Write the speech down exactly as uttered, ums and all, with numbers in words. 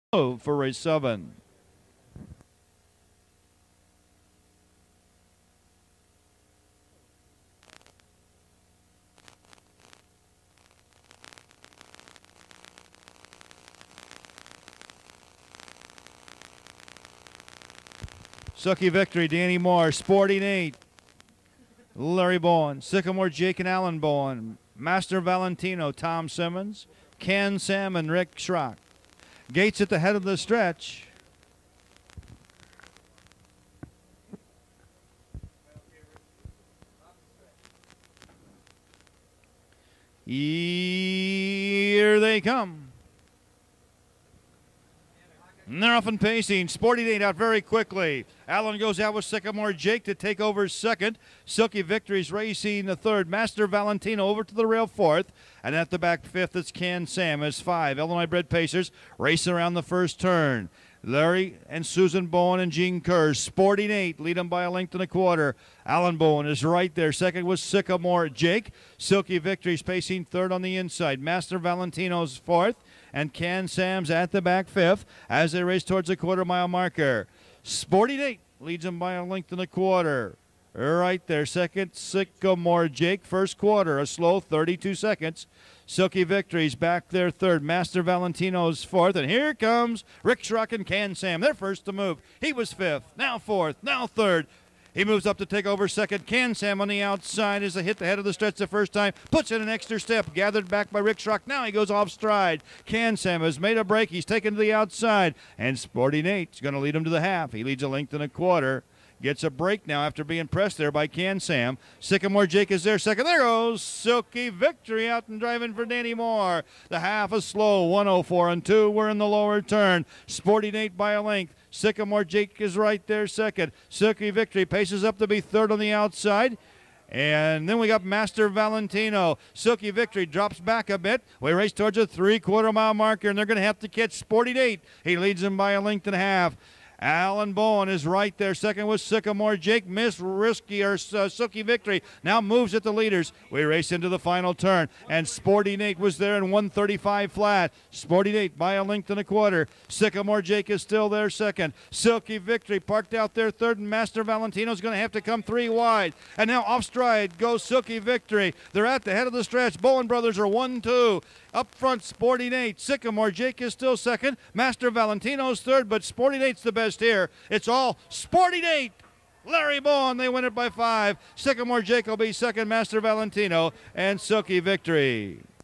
for race seven. Sucky Victory, Danny Moore, Sporting eight, Larry Bowen, Sycamore Jake and Alan Bowen, Master Valentino, Tom Simmons, Can Sam and Rick Schrock. Gates at the head of the stretch. Here they come. And they're off and pacing. Sporting eight out very quickly. Allen goes out with Sycamore Jake to take over second. Silky Victory's racing the third. Master Valentino over to the rail fourth. And at the back fifth, it's Can Sam as five. Illinois bred pacers racing around the first turn. Larry and Susan Bowen and Gene Kerr. Sporting eight, lead them by a length and a quarter. Alan Bowen is right there. Second was Sycamore Jake. Silky Victory's pacing third on the inside. Master Valentino's fourth. And Can Sam's at the back fifth as they race towards the quarter mile marker. Sporting eight leads them by a length and a quarter. Right there, second, Sycamore Jake. First quarter, a slow thirty-two seconds. Silky Victory's back there third. Master Valentino's fourth. And here comes Rick Schrock and Can Sam. They're first to move. He was fifth, now fourth, now third. He moves up to take over second. Can Sam on the outside as they hit the head of the stretch the first time. Puts in an extra step. Gathered back by Rick Schrock. Now he goes off stride. Can Sam has made a break. He's taken to the outside. And Sporting eight is going to lead him to the half. He leads a length and a quarter. Gets a break now after being pressed there by Can Sam. Sycamore Jake is there second. There goes Silky Victory out and driving for Danny Moore. The half is slow. one oh four and two. We're in the lower turn. Sporting eight by a length. Sycamore Jake is right there second. Silky Victory paces up to be third on the outside. And then we got Master Valentino. Silky Victory drops back a bit. We race towards a three-quarter mile marker, and they're going to have to catch Sporting eight. He leads them by a length and a half. Alan Bowen is right there. Second was Sycamore Jake. Miss Risky or uh, Silky Victory now moves at the leaders. We race into the final turn. And Sporting eight was there in one thirty-five flat. Sporting eight by a length and a quarter. Sycamore Jake is still there second. Silky Victory parked out there third. And Master Valentino's going to have to come three wide. And now off stride goes Silky Victory. They're at the head of the stretch. Bowen brothers are one two. Up front, Sporting eight. Sycamore Jake is still second. Master Valentino's third, but Sporting eight's the best here. It's all Sporting eight. Larry Bowen, they win it by five. Sycamore Jake will be second, Master Valentino, and Silky Victory.